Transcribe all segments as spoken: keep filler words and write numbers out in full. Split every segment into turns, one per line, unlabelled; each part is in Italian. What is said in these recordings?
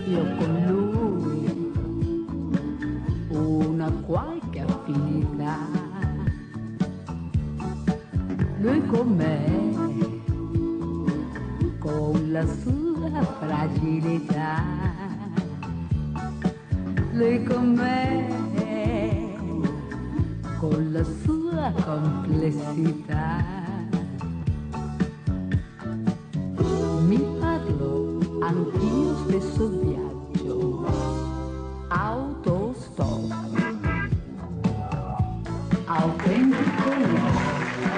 io con lui una qualche affinità, lui con me, con la sua fragilità, lui con me, con la sua complessità. Mi parlo anch'io stesso viaggio, autostop, autentico love,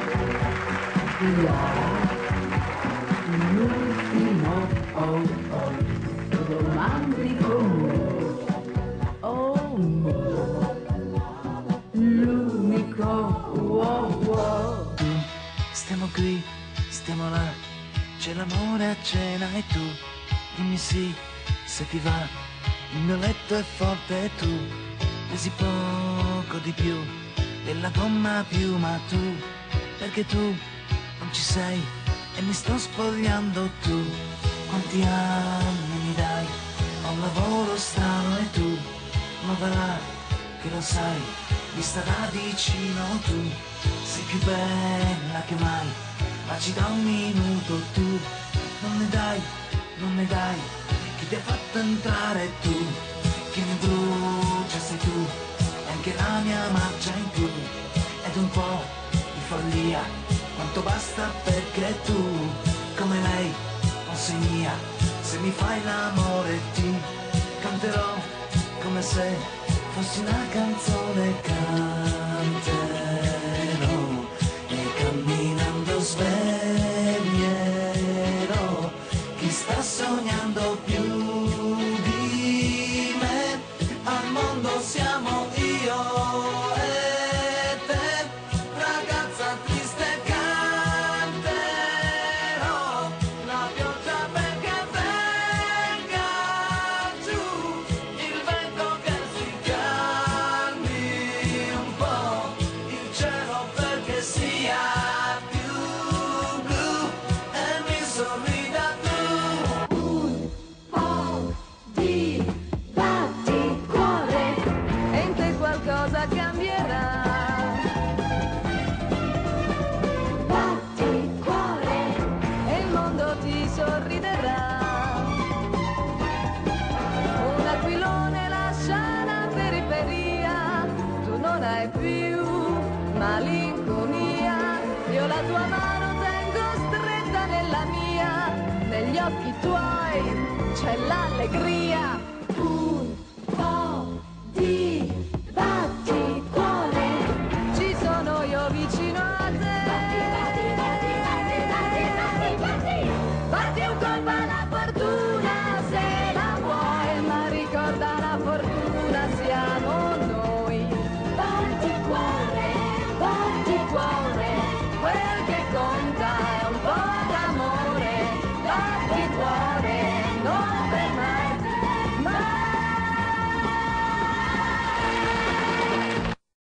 l'ultimo oh oh, romantico mood, oh mood, l'unico wow wow.
Stiamo qui, stiamo là, c'è l'amore a cena e tu dimmi sì, se ti va. Il mio letto è forte e tu pesi poco di più della gomma più, ma tu, perché tu non ci sei e mi sto spogliando. Tu quanti anni mi dai, ho un lavoro strano e tu, ma va là che lo sai, vista da vicino tu sei più bella che mai, ma ci dà un minuto. Tu non ne dai, non ne dai, chi ti ha fatto entrare? Tu che mi brucia sei tu, e anche la mia marcia in più, ed un po' di follia, quanto basta perché tu, come lei, non sei mia. Se mi fai l'amore ti canterò come se fossi una canzone, canterò.